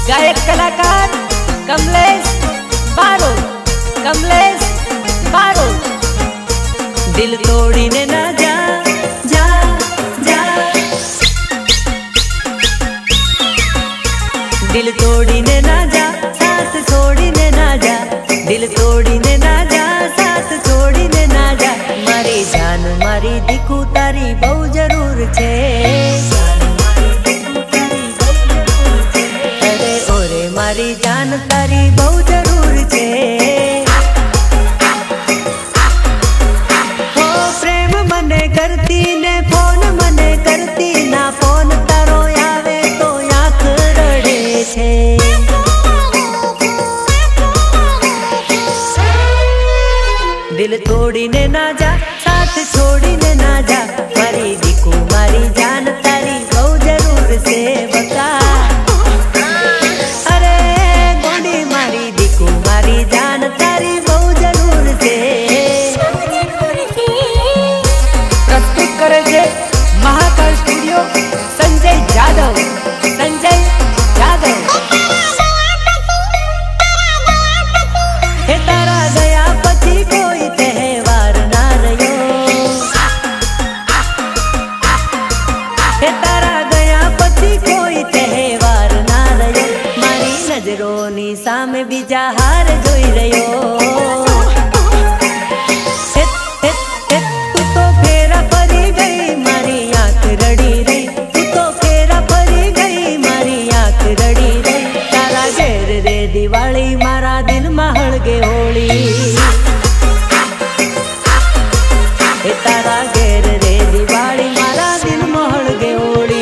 गायक कलाकार कमलेश बारो। दिल तोड़ी ने ना जा जा जा, दिल तोड़ी ने ना जा, साथ छोड़ी ने ना जा, दिल तोड़ी ने ना जा, साथ छोड़ी ने ना जा। मारी जान मारी दिखू तारी बहु जरूर छे, अरे ओरे मारी जान तारी बहु जरूर छे। हो प्रेम मने करती ने फोन मने करती ना, फोन तारो आवे तो आँख रड़े छे। दिल तोड़ी ने ना जा, साथ छोड़ी ने ना जा, मारी दिखू मारी जान तारी बहु जरूर से बता। अरे गोंडी मारी दिखू मारी जान तारी बहु जरूर से। प्रस्तुत करे छे महाकाल स्टूडियो संजय जादव। हे तारा गया पछी कोई तहेवार ना रह्यो, हे तारा गया पछी कोई तहेवार ना रह्यो। मारी नजरोनी सामे बीजा हार जोई रह्यो। तू तो फेरा फरी गई मारी आँख रड़ी रही, तू तो फेरा फरी गई मारी आँख रड़ी रही। तारा घेर रे दिवाली मारा दिल में हळगे होली, हे तारा घेर रे दिवाली मारा दिल में हळगे होली।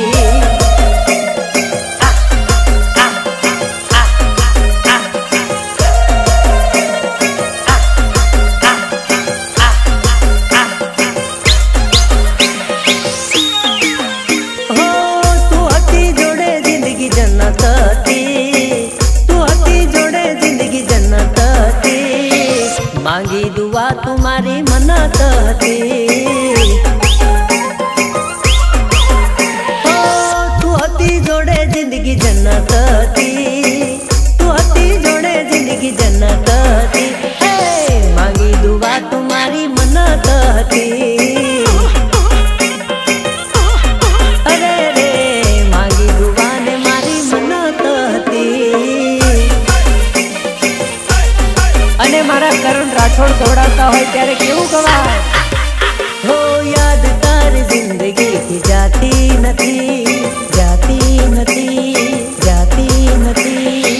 मांगी दुआ तुम्हारी मन्नत थी, हो तू हती जोड़े जिंदगी जन्नत थी, तू हती जोड़े जिंदगी जन्नत थी। मांगी दुआ तुम्हारी मन्नत थी, अरे रे मांगी दुआ ने मारी मन्नत थी। अने मारा करण राठौड़ दौड़ाता होय त्यारे केवुं गवाय। हो याद तार जिंदगी की जाती नथी, जाती नथी, जाती नथी।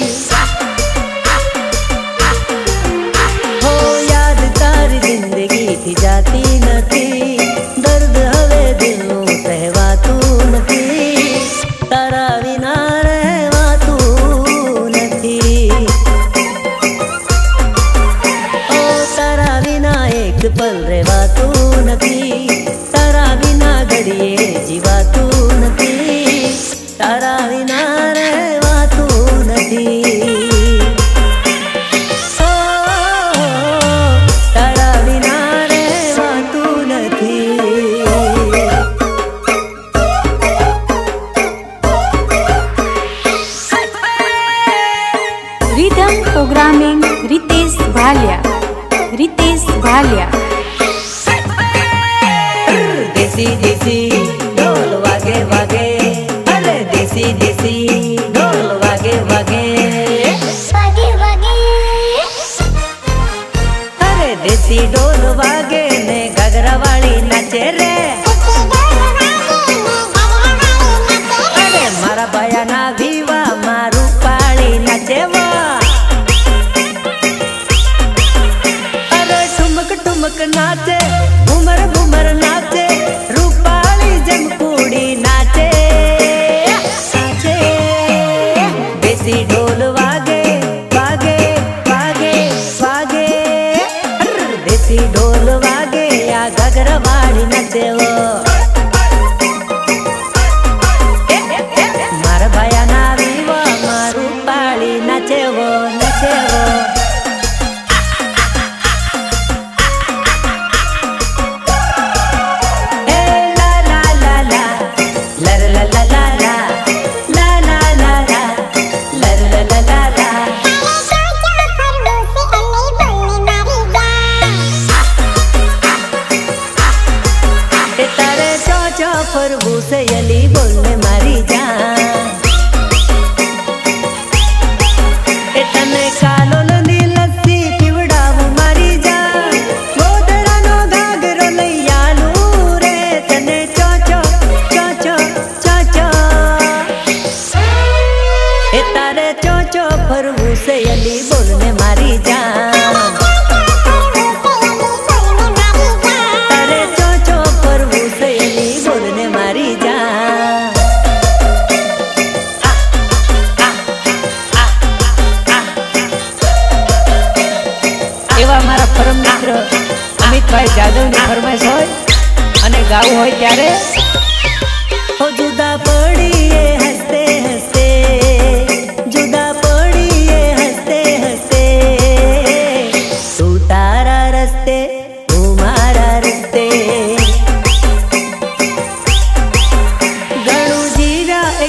हो याद तार जिंदगी की जाती नथी, दर्द हवे दिलनुं सहवातुं नथी, तारा विना रहवातुं नथी। तारा बिना एक पल रहवातू नथी, तारा बिना घड़िए जीवातू नथी, तारा बिना रहवातू नथी। तारा बिना रहवातू नथी।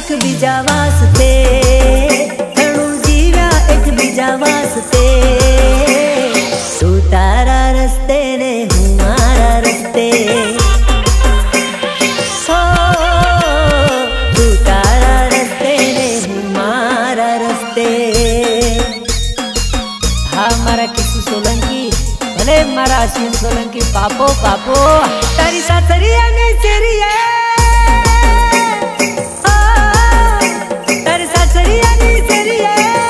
एक बीजा वास्ते, घणो जीव्या एक बीजा वास्ते। तू तारा रस्ते ने हूँ मारा रस्ते, हो तू तारा रस्ते ने हूँ मारा रस्ते। हाँ मारा किसी सोलंकी, भले मारा अश्विन सोलंकी, पापो पापो तारी सासरिया ने चेरिया, तारी सासरिया ने चेरिया,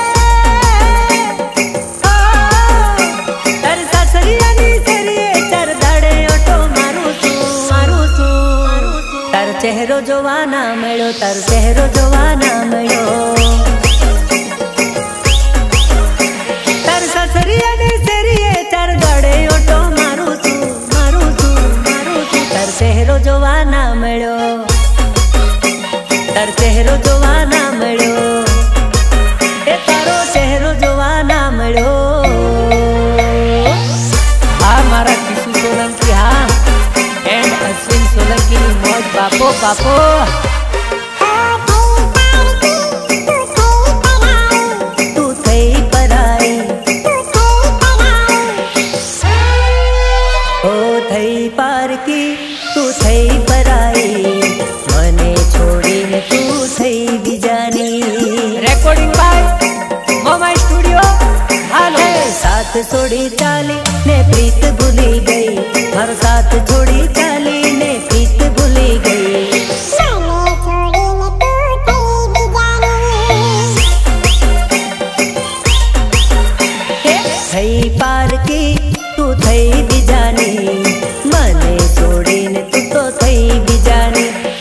तारी सासरिया ने चेरिया। चार दाड़े ऑटो मारू छू, तार चेहरो जोवाना मळ्यो, तार चेहरो जोवाना मळ्यो। तार सासरिया ने चेरिया, चार दाड़े ऑटो मारू छू, तार चेहरो जोवाना मळ्यो, तार चेहरो जोवाना मळ्यो, ए तारो चेहरो जोवाना मळ्यो। हाँ मारा किशु सोलंकी, हाँ एंड अश्विन सोलंकी नी मौज बापो बापो। तू थई पराई, ओ थई पार की, तू थई पराई, मने छोड़ीने तू थई बीजानी। रेकॉर्डिंग बाय मोमा स्टूडियो। हालो साथ छोड़ी चाली ने प्रीत भूली गई, हर साथ छोड़ी चाली ने प्रीत भूली गई। थई पार की तू थई बीजानी, मने छोड़ीने तू तो थई बीजानी।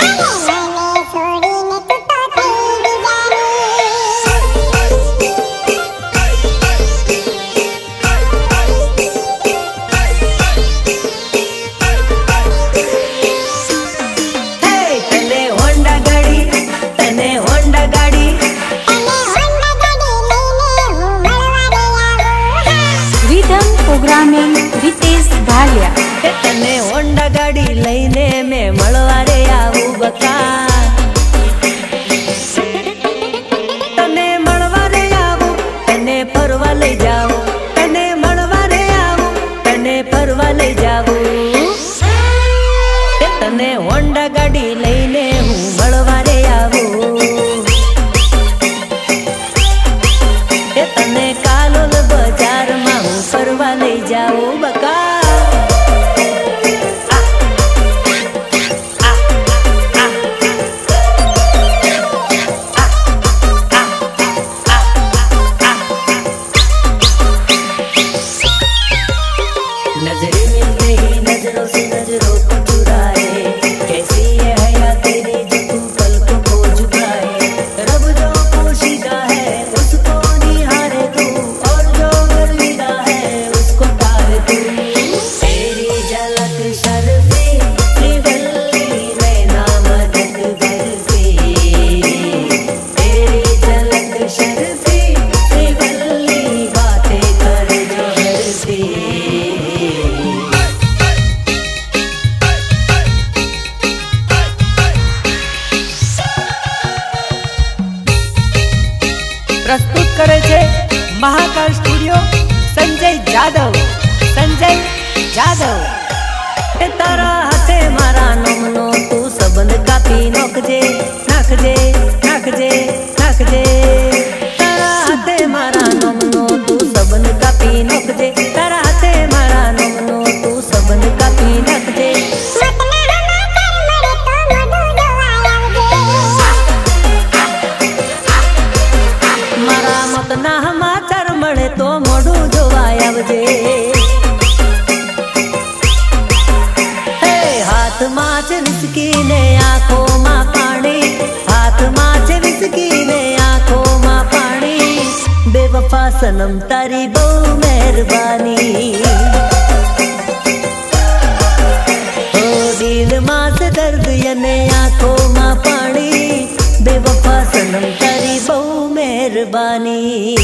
प्रोग्रामिंग रितेश भालिया। तने होंडा गाड़ी लईने में मळवा रे आऊं बका, तने मळवा रे आऊं, तने फरवा ले जाऊं, तने मळवा रे आऊं, तने फरवा ले जाऊं। तने होंडा गाड़ी लईने हूँ मळवा रे आऊं, तने कालोल बाजार में हूँ फरवा ले जाऊं बका। नजरें मिलते ही नजरों से नजरों को चुराए, कैसी ये हया तेरी जो तू पलकों को झुकाए। रब जो पोशीदा है उसको निहारे तू, और जो गर्विदा है उसको तारे तू। तेरी झलक शर्फी श्रीवल्ली नैना मदद करती, तेरी झलक शर्फी श्रीवल्ली बातें कर जो हरती। प्रस्तुत करे छे महाकाल स्टूडियो संजय जादव, संजय जादव। ए तारा हाथे मारा नमनो तू सबंध कापी नोखजे, नाखजे नाखजे नाखजे। तारा हाथे मारा नमनो तू सबंध कापी नोखजे, तारा हाथे मारा नमनो तू सबंध कापी नाखजे। मारा मतना समाचार मळे तो मोढू जोवाय आवजे। हाथ माच विस्की ने आंखों मां पानी, हाथ माच विस्की ने आंखों मां पानी। बेवफा सनम तारी बहु मेहरबानी, ओ दिल मां से दर्द यने आंखों मां पानी। बेवफा सनम तारी बहु मेहरबानी।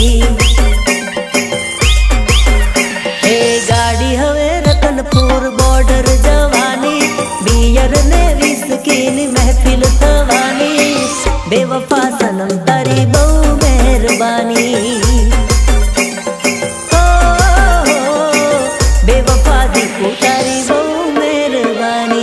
ए गाड़ी हवे रतनपुर बॉर्डर जवानी, बियर ने विस्की नी महफिल थवानी। बेवफा सनम तारी बहु मेहरबानी, हो बेवफा दीपू तारी बहु मेहरबानी।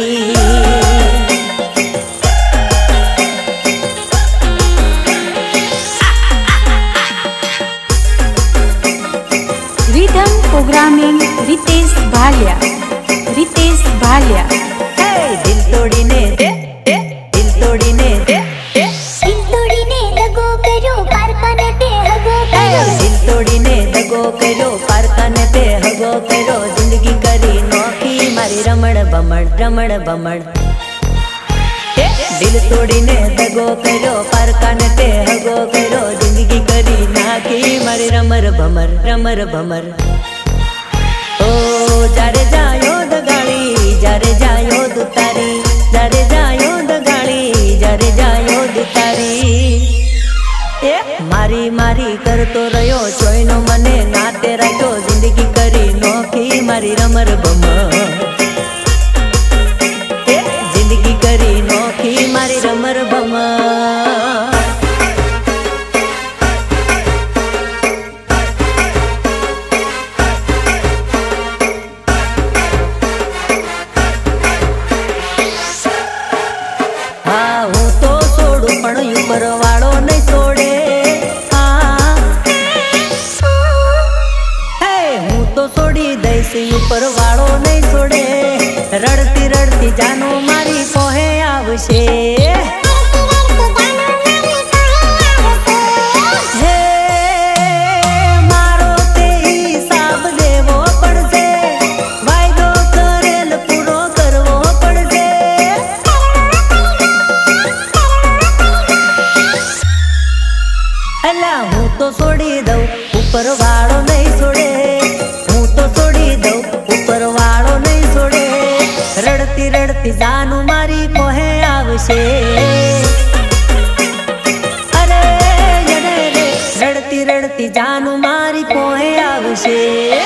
Rhythm Programming Ritesh Bhalia, Ritesh Bhalia. दिल तोड़ीने दे, दिल तोड़ीने दे, दिल तोड़ीने दगो करो कारखाने पे हगो करो, दिल तोड़ीने दगो करो कारखाने पे हगो करो। जिंदगी करी नौकी मारी रमण बमण, रमण बमण। दिल तोड़ीने दगो करो कारखाने पे हगो करो। जिंदगी करी नाकी मारी रमर भमर, रमर भमर। ओ जारे जायो दगाड़ी, जारे जायो दुतारी, जारे जायो दगाड़ी, जारे जायो दुतारी। मारी मारी करतो रह्यो चोयनो मने नाते राख्यो। जिंदगी करी नोखी मारी रमर भमर, जिंदगी करी नोखी मारी रमर भमर। हाँ हूँ तो छोड़ू पण ऊपर वाळो नहीं छोड़े। हाँ हूँ तो छोड़ी दईश ऊपर वाळो नहीं छोड़े। रड़ती रड़ती जानो मारी कोहे आवशे। मारो ते हिसाब देवो पड़से, वायदो करेल पूरो करवो पड़से। अला हूँ तो छोड़ी दऊ ऊपर वाळो नहीं छोड़े, हूँ तो छोड़ी दऊ ऊपर वाळो नहीं छोड़े। रड़ती रड़ती जानू मारी कोहे आवशे। अरे रे रड़ती रड़ती जानू मारी कोहे आवशे।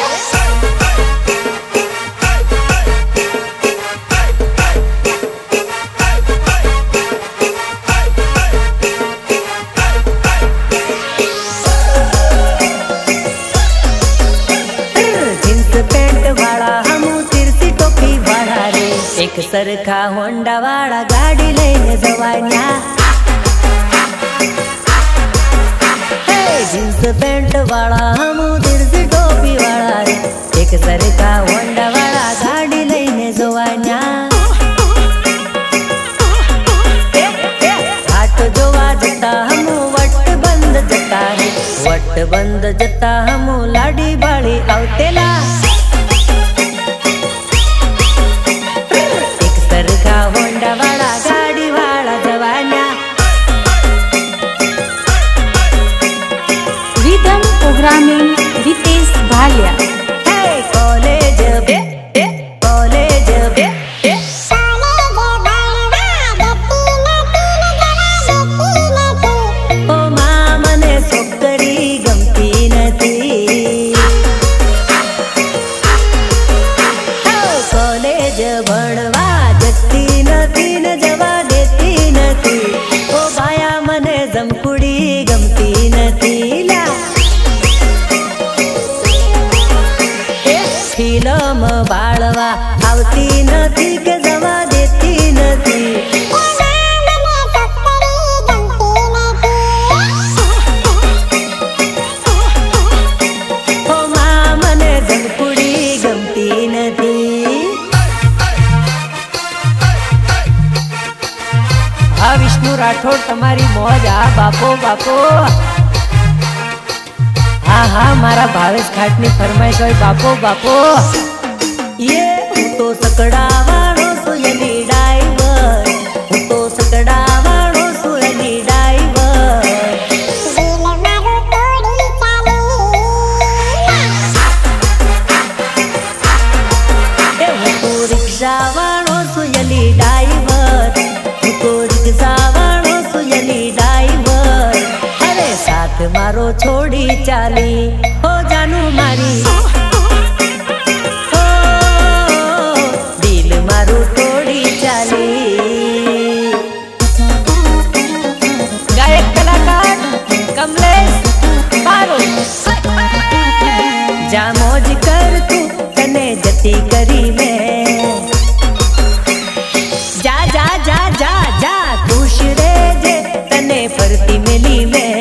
एक सरखा होंडा वाला गाड़ी लेने जवानिया। जींस पैंट वाला हम तिरसी टोपी वाला रे। एक सरखा होंडा वाला गाड़ी लेने जवानिया। घाट जोवा जता हम वट बंद जता रे, वट बंद जता हम लाडी बाड़ी आवतेला। सरखा होंडा वाला गाड़ी वाला जवानिया। Rhythm Programming Ritesh Bhalia. College बे, कॉलेज बे, ओ माँ मने छोकरी गमती नथी। कॉलेज भणवा जती नथी न जवा देती नथी। ओ बाया मने जमकुड़ी गमती नथी ला। फिल्म बाळवा आवती नथी के जवा देती नथी। ओ माँ मने जमकुड़ी गमती नथी। हाँ विष्णु राठौड़ तमारी मौज आ बापो बापो। हाँ हाँ मारा भावेश खाटनी फरमाइश होय बापो बापो। ये हूँ तो सकड़ा वाळो सुयली ड्राइवर, हूँ तो सकड़ा वाळो सुयली ड्राइवर। हूँ तो रिक्शा वाळो सुयली ड्राइवर, हूँ तो रिक्शा वाळो सुयली ड्राइवर। अरे साथ मारो छोड़ी चाली हो जानू मारी। दिल मारू तोड़ी चाली। गायक जा मौज कर तू तने जती करी में जा जा जा जा जा खुश रे जे तने फरती मिली में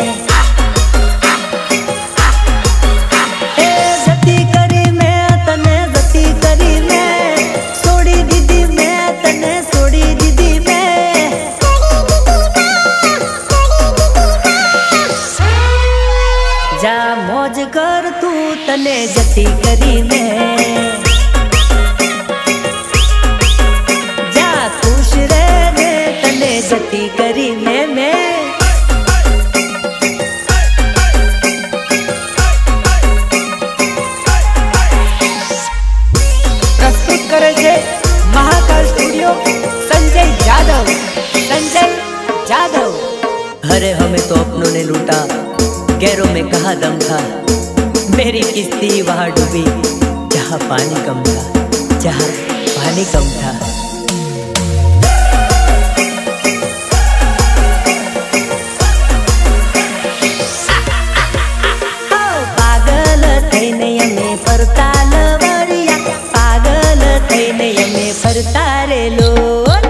ए जती करी में तने जती करी में सोड़ी दीदी में तने सोड़ी दीदी में जा मौज कर तू तने जती करी में जा खुश रह दे तने जती करी में प्रस्तुत करे छे महाकाल स्टूडियो संजय जादव। अरे हमें तो अपनों ने लूटा, गैरों में कहा दम था, मेरी किस्ती वहां डूबी जहां पानी कम था, जहां पानी कम था। पागल थईने यमे फरता लवरिया, पागल थईने यमे फरता रे लोल।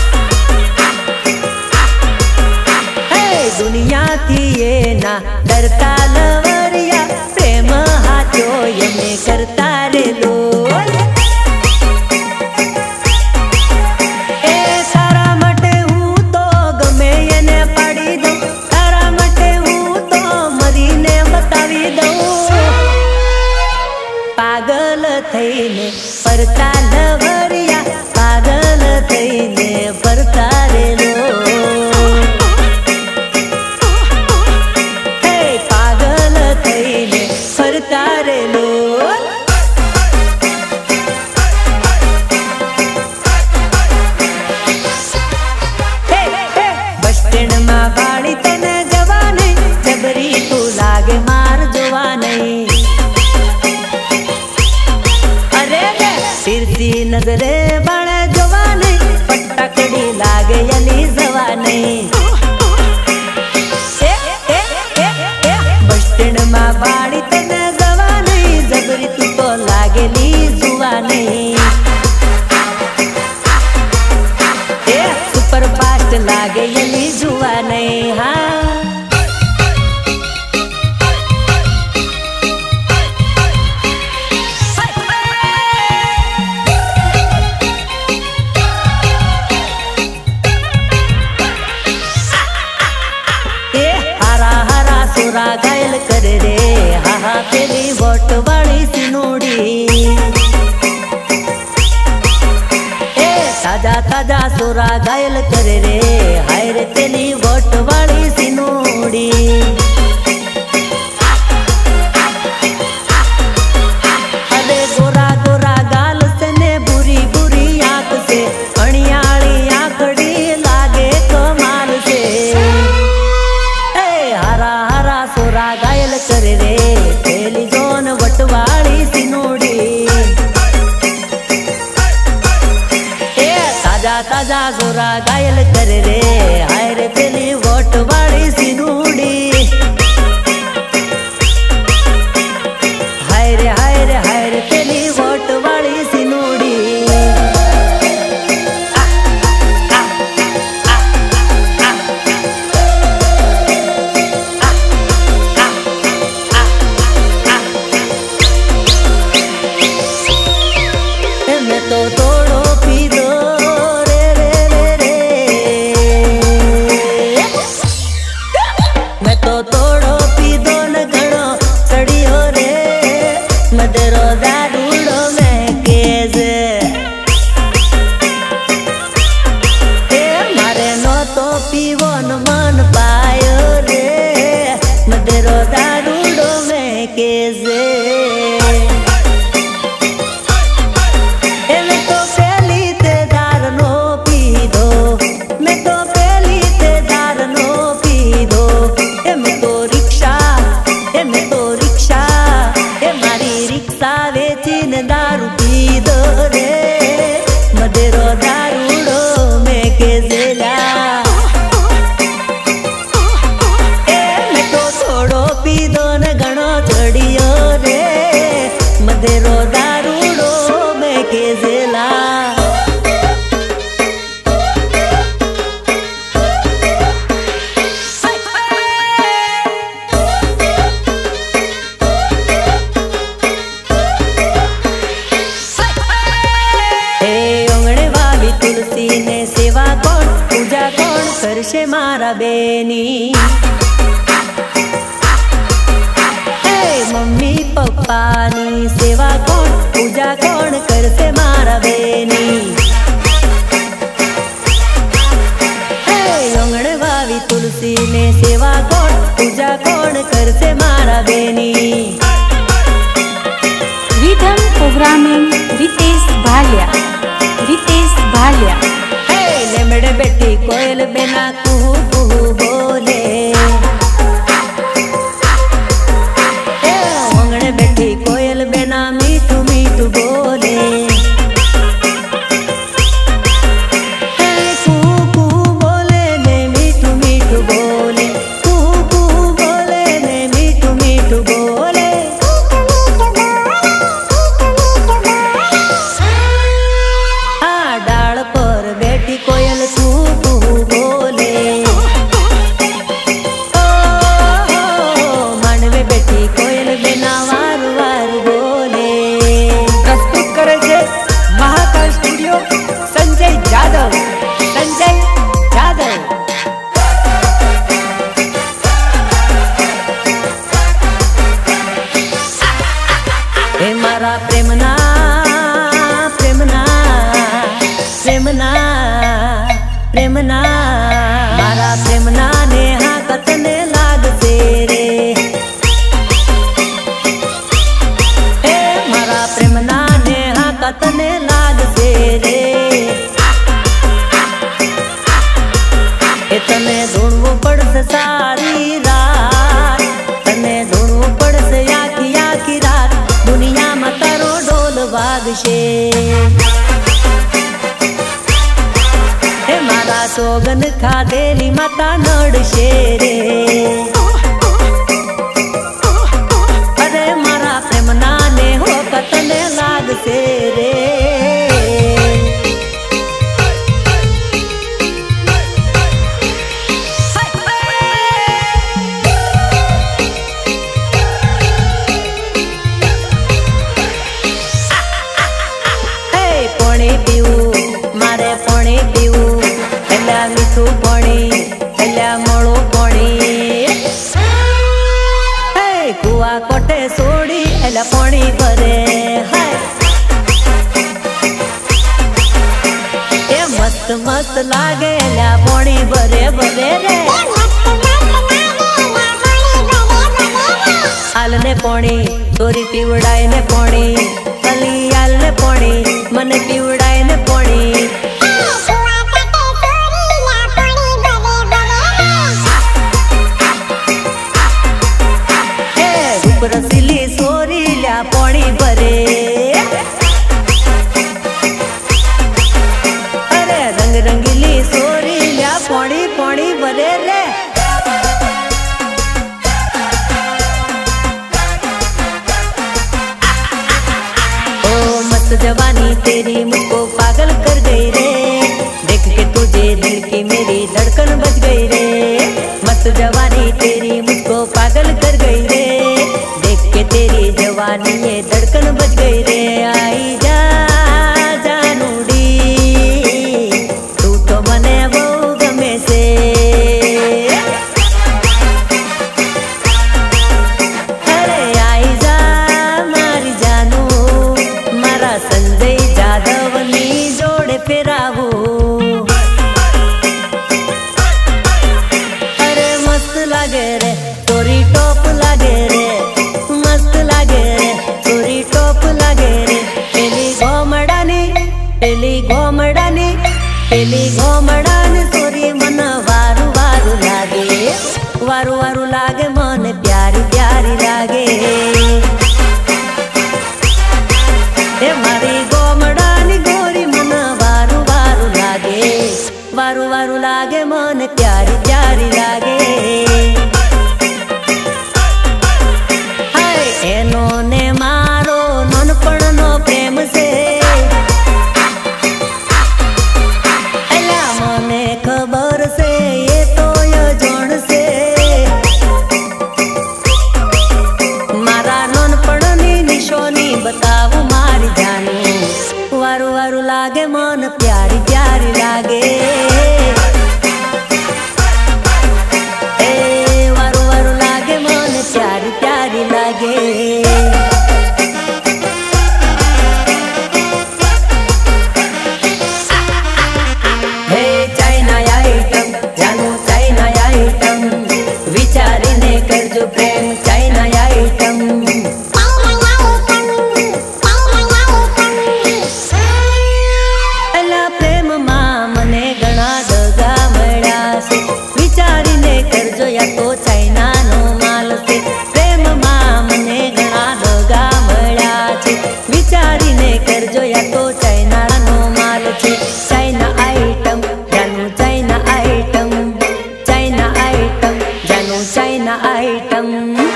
दुनिया थी ये ना डरता लवरिया, प्रेम हाथो यमे करता रे लोल। ए तारा मटे हूँ तो गमे येने पाड़ी दऊं, तारा मटे हूँ तो मरीने बतावी दऊं। पागल थईने फरता लवरिया, पागल थईने फरता रे लोल। नजरे बड़े जवानी पट्टकड़ी लागे यली जवानी। बस स्टैंड में बाड़ी तने जवानी, जबरी तू तो लागेली जुवानी। सुपर फास्ट लागे यली जुवानी। हाँ घायल कर रे हा तेरी वोट वाली सिनोड़ी। ए ताजा ताजा सोरा घायल कर रे, हाय रे तेरी वोट वाली सिनोड़ी। अरे गोरा गोरा गाल से ने बुरी बुरी आंख से, अणियाली आंखड़ी लागे कमाल से। सोरा घायल कर रे तेली जोन वटवाली सिनोड़ी। ए ताजा ताजा सोरा घायल कर रे, हाय रे तेली वटवाली सिनोड़ी। हाय रे हाय रे हाय रे तेली वटवाली सिनोड़ी। तो तोड़ो पी दो रे रे रे रे, मैं तो तोड़ो पी दो न घड़ो सड़ियो रे, मदरो दारूड़ो में केज। मारे नो तो पीवो न मन पायो रे, मदरो दारूड़ो में केज। કરશે મારા બેની. મમ્મી પપ્પાની સેવા કોણ પૂજા કોણ કરશે મારા બેની. આંગણે વાવી તુલસી ને સેવા કોણ પૂજા કોણ કરશે મારા બેની. Rhythm programming Ritesh Bhalia. Ritesh Bhalia. લેમડે બેઠી કોયલ બેના કુહુ કુહુ બોલે. આંગણે બેઠી કોયલ બેના મીઠું મીઠું બોલે. કુહુ કુહુ બોલે ને મીઠું મીઠું બોલે. કુહુ કુહુ બોલે ને મીઠું મીઠું બોલે. આ ડાળ પર બેઠી કોયલ કુહુ કુહુ બોલે. માંડવે બેઠી કોયલ બેના વારુ વારુ બોલે. પ્રસ્તુત કરે છે મહાકાલ સ્ટુડિયો સંજય જાદવ. સંજય જાદવ. હે મારા પ્રેમના પ્રેમના પ્રેમના પ્રેમના મારા પ્રેમના ને હા કતને લાગશે રે. હે મારા પ્રેમના ને હા કતને લાગશે રે. એ તને ધૂણવું પડશે સારી રાત. તને ધૂણવું પડશે આખી આખી રાત. દુનિયામાં તારો ઢોલ વાગશે. હે મારા સોગન ખાધેલી માતા નડશે રે. અરે મારા પ્રેમના ને હો કતને લાગશે રે. પાણી પીવું મારે પાણી પીવું. એલા મીઠું પાણી એલા મોળું પાણી. કુવા કોટે સોડી એલા પાણી ભરે. એ મસ્ત મસ્ત લાગે એલા પાણી ભરે ભરે રે. આલને પાણી ચોરી પીવડાય ને પાણી. અલી આલને પાણી મને પીવડાય ને પાણી. રસીલી સોરી લ્યા પાણી ભરે. અરે રંગ રંગીલી સોરી લ્યા પાણી પાણી ભરે રે. ओ मस्त जवानी तेरी मुझको पागल कर गई रे. देख के तुझे दिल की मेरी धड़कन बज गई रे. मस्त जवानी तेरी मुझको पागल कर गई रे. देख के तेरी जवानी ये धड़कन बज गई रे. आई जा जानूडी तू तो मने वो गमे से. अरे आई जा मारी जानू मारा संजय जादव नी जोड़े फेरावू. अरे मस्त लागे रे तोरी टॉप लागे रे. मस्त लागे रे तोरी टॉप लागे रे. पेली घोमड़ानी पेली घोमड़ानी पेली घोमड़ानी तोरी मन वारू वारू लागे. वारू वारू लागे मन प्यारी प्यारी लागे. हे मारी घोमड़ानी गोरी मन वारू वारू लागे. वारू वारू लागे मन प्यारी प्यारी लागे. એનો ને મારો નાનપણનો પ્રેમ છે. એલા મને ખબર છે એ તો અજાણ છે. तो चाइना नो माल छे प्रेम में मने घणा दगा मळ्या छे विचारी ने करजो या तो चाइना नो माल छे चाइना आइटम जानू चाइना आइटम चाइना आइटम जानू चाइना आइटम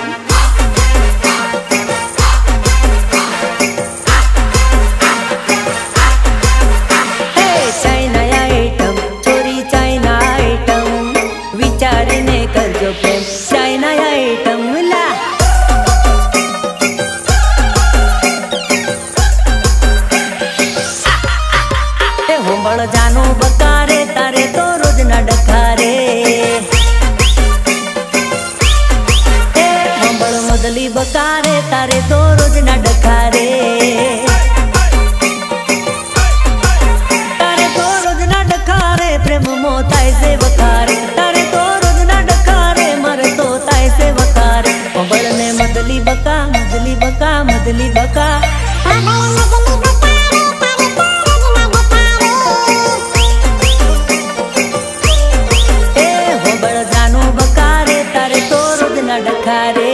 चाइना आइटम ला होंबळ जानो बकारे तारे तो रोज ना डखारे होंबळ मदली बकारे तारे तो रोज ना डखारे तारे तो रोज ना डखारे प्रेम मोताय से वखारे तारे तो रोज ना डखारे मर तो ताय से वखारे होंबळ ने मदली बका मदली बका मदली बका होंबळ जानो बकारे तारे तो रोज ना डखारे